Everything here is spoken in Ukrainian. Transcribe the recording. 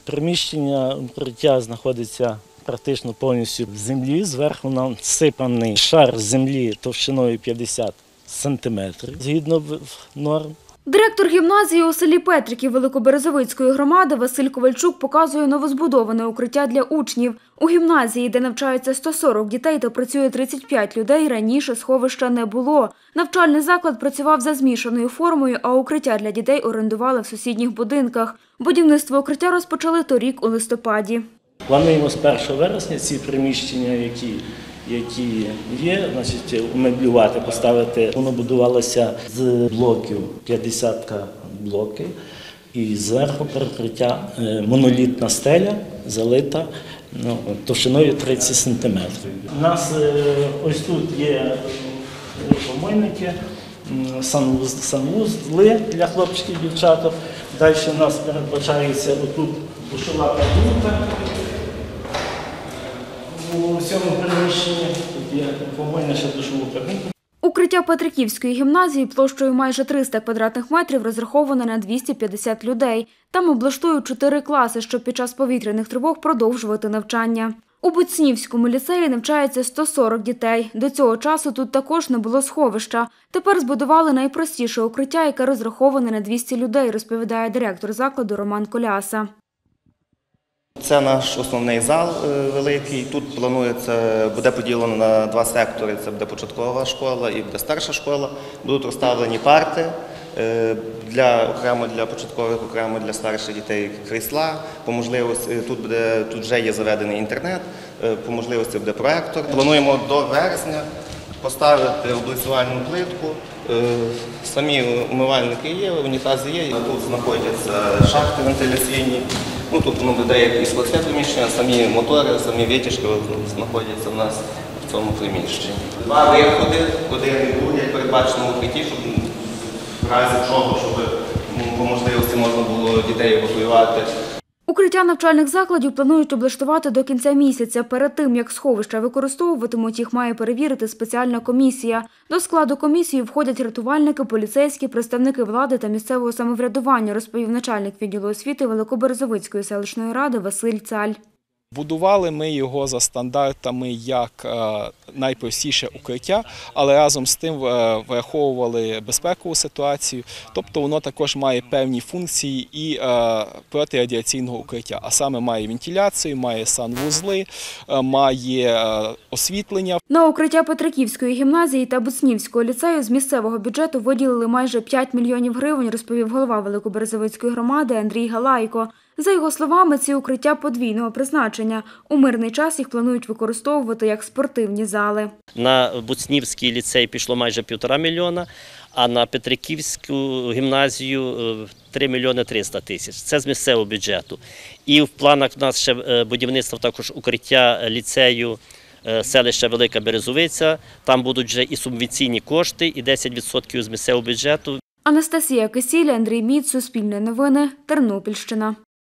Приміщення укриття знаходиться практично повністю в землі. Зверху нам всипаний шар землі товщиною 50 сантиметрів, згідно норм. Директор гімназії у селі Петриків Великоберезовицької громади Василь Ковальчук показує новозбудоване укриття для учнів. У гімназії, де навчаються 140 дітей та працює 35 людей, раніше сховища не було. Навчальний заклад працював за змішаною формою, а укриття для дітей орендували в сусідніх будинках. Будівництво укриття розпочали торік у листопаді. Плануємо з 1 вересня ці приміщення, які є, умеблювати, поставити. Воно будувалося з блоків, 50 блоків, і зверху перекриття монолітна стеля, залита товщиною 30 сантиметрів. У нас ось тут є помийники, санвузли для хлопчиків і дівчаток. Далі у нас передбачається отут душова кабінка. У цьому приміщенні тут є помийна ще душову кабінку. Укриття Петриківської гімназії площею майже 300 квадратних метрів розраховане на 250 людей. Там облаштують 4 класи, щоб під час повітряних тривог продовжувати навчання. У Буцнівському ліцеї навчається 140 дітей. До цього часу тут також не було сховища. Тепер збудували найпростіше укриття, яке розраховане на 200 людей, розповідає директор закладу Роман Коляса. Це наш основний зал великий. Тут планується, буде поділено на 2 сектори. Це буде початкова школа і буде старша школа. Будуть розставлені парти, окремо для початкових, окремо для старших дітей крісла. По можливості, тут вже є заведений інтернет, по можливості буде проектор. Плануємо до вересня поставити облицювальну плитку. Самі умивальники є, унітази є, тут знаходяться шахти вентиляційні. Тут воно буде як і складське приміщення, самі мотори, самі витяжки знаходяться у нас в цьому приміщенні. 2 виходи, один і другий, як передбачено в укритті, щоб в разі чого, щоб по можливості можна було дітей евакуювати. Укриття навчальних закладів планують облаштувати до кінця місяця. Перед тим, як сховища використовуватимуть, їх має перевірити спеціальна комісія. До складу комісії входять рятувальники, поліцейські, представники влади та місцевого самоврядування, розповів начальник відділу освіти Великоберезовицької селищної ради Василь Цаль. Будували ми його за стандартами як найпростіше укриття, але разом з тим враховували безпекову ситуацію, тобто воно також має певні функції і протирадіаційного укриття, а саме має вентиляцію, має санвузли, має освітлення. На укриття Петриківської гімназії та Буцнівського ліцею з місцевого бюджету виділили майже 5 мільйонів гривень, розповів голова Великоберезовицької громади Андрій Галайко. За його словами, ці укриття подвійного призначення. У мирний час їх планують використовувати як спортивні зали. На Буцнівський ліцей пішло майже 1,5 мільйона, а на Петриківську гімназію 3 мільйони 300 тисяч. Це з місцевого бюджету. І в планах у нас ще будівництво також укриття ліцею селища Велика Березовиця. Там будуть вже і субвенційні кошти, і 10% з місцевого бюджету. Анастасія Кисіль, Андрій Міц, Суспільне новини, Тернопільщина.